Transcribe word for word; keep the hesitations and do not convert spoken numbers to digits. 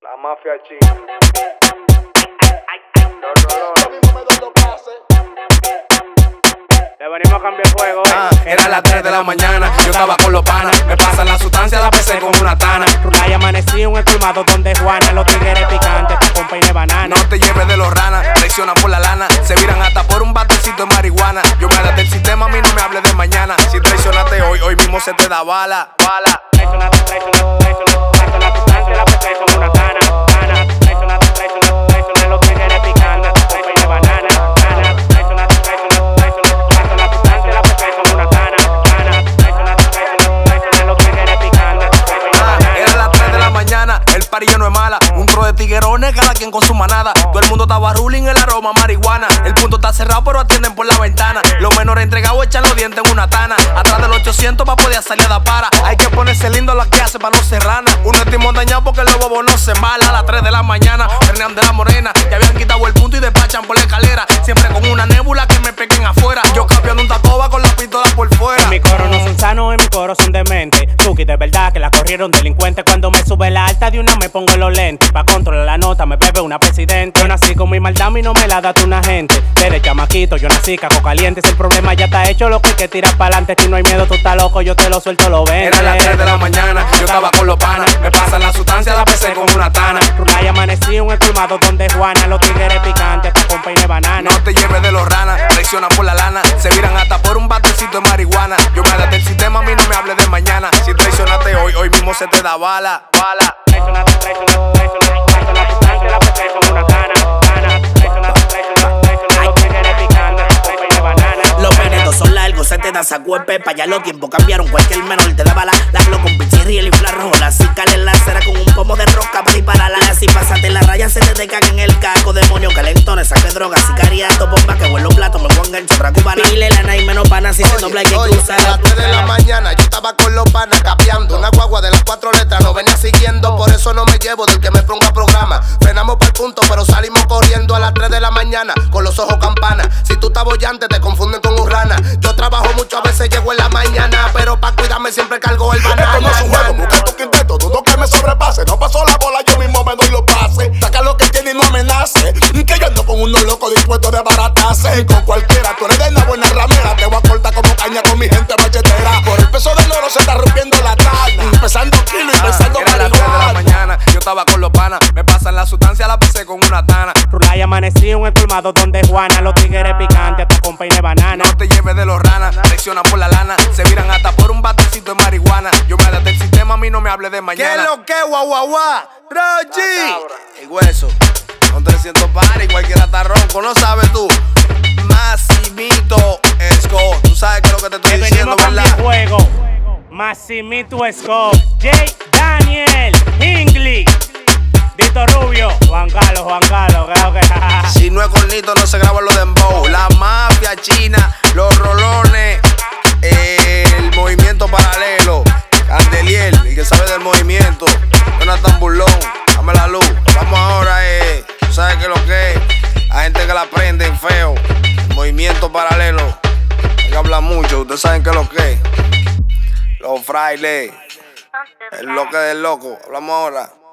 La mafia china. Le venimos a cambiar el juego, eh. Ah, era las tres de la mañana, yo estaba con los panas. Me pasan la sustancia, la pesé con una tana. Rulay amanecí un empalmado donde Juana. Los tigres picantes, con peine banana. No te lleves de los ranas, traicionan por la lana. Se viran hasta por un batecito de marihuana. Yo me adapté del sistema, a mí no me hables de mañana. Si traicionaste hoy, hoy mismo se te da bala, bala. Traicionaste, traicionaste, traicionaste, traicionaste la sustancia, la pesé con una tana. Tana, traicionaste, traicionaste, traicionaste los tigres picantes, con peine banana. Tana, traicionaste, traicionaste, traicionaste la sustancia, la pesé con una tana. Tana, traicionaste, traicionaste, traicionaste los tigres picantes, con peine banana. Era las tres de la mañana, el parillo no es mala. Un tro de tiguerones, cada quien con su manada. Todo el mundo estaba ruling, el aroma marihuana. El punto está cerrado, pero atienden por la ventana. Los menores entregados echan los dientes en una tana. Atrás del ochocientos pa' poder salir a dar para. Hay que ponerse lindo la que hace pa' no ser rana. Uno es timón dañado porque los bobos no se embala. A las tres de la mañana, Fernan de la Morena. Ya habían quitado el punto y despachan por la escalera. Siempre con una nébula que me peguen afuera. Yo cambiando un tacoba con la pistola por fuera. En mi coro no son sanos, en mi coro son dementes. Suki, de verdad que la corrieron delincuentes. Cuando me sube la alta de una me pongo los lentes. Pa' controlar la nota me bebe una presidente. Yo nací con mi maldad y no me la da tú una gente. Desde chamaquito yo nací caco caliente. Si el problema ya está hecho, lo que hay que tirar pa'lante. Si no hay miedo, tú estás loco, yo te lo suelto, lo vende. Era las tres de la mañana, yo estaba con los panas. Me pasan la sustancia, la pesé con una tana. Rulay amanecí un empalmado donde Juana. Los tigres picantes, con peine banana. No te lleves de los ranas, traicionan por la lana. Se viran hasta por un batecito de marihuana. Yo me adapté del sistema, a mí no me hables de mañana. Si traicionaste hoy, hoy mismo se te da bala, bala. Traicionaste, traicionaste, traicionaste, traicionaste la sustancia, la pesé con una tana. Tana, traicionaste, traicionaste, traicionaste los tigres picantes, con peine banana. Los venetos son largos, se te dan sacuepe. Pa' allá los tiempos cambiaron, cualquier menor te da bala. Darlo con pichirriel y flarrola. Si cale la cera con un pomo de roca para dispararla. Si pasaste la raya se te descarga en el caco. Demonio calentones, saque droga, sicariato, bomba que huele los platos, me pongan chorra cubana. Pile lana y menos pana, si se dobla hay que cruzar. A las tres de la mañana yo estaba con los panas capeando. Una guagua de las cuatro letras nos venía siguiendo. Por eso no me llevo del que me ponga programa. Frenamos para el punto pero salimos corriendo a las tres de la mañana con los ojos campana. Si tú estás bollante te confunden con un rana. Yo trabajo mucho, a veces llego en la mañana, pero para cuidarme siempre cargo el banana. Esto no es un juego, busca tu quinteto, dudo que me sobrepase. No pasó la bola, yo mismo me doy los pases. Saca lo que tiene y no amenace. Que yo ando con unos locos dispuestos de baratarse. Con cualquiera, tú eres de una buena ramera. Te voy a cortar como caña con mi gente machetera. Por el peso del oro se está rompiendo la tana. Empezando kilo y pensando Era las tres de la mañana, yo estaba con los panas. Me pasan la sustancia, la pesé con una tana. Rulay amanecí un empalmado donde Juana. Los tigres picantes, hasta con peine banana. No te lleves de los ranas, traicionan por la lana. Se viran hasta por un batecito de marihuana. Yo me adapté del sistema, a mí no me hables de mañana. ¿Qué es lo que, guau, guau, guau? Rochi. El hueso, con trescientos pares, cualquiera está ronco, no sabes tú. Massimito Esco, tú sabes que es lo que te estoy Le diciendo, venimos a cambiar ¿verdad? el juego. Massimito Esco, Jay Daniel, Ingli, Dito Rubio, Juan Carlos, Juan Carlos, creo que. Si no es cornito, no se graba lo de dembow. La mafia china, los rolones, el movimiento paralelo, Candeliel, el que sabe del movimiento, Jonathan Burlón, dame la luz. Vamos ahora, eh, tú sabes que lo que es, hay gente que la prenden feo, movimiento paralelo, hay que hablar mucho, ustedes saben que lo que es. Los frailes, el loque del loco, hablamos ahora.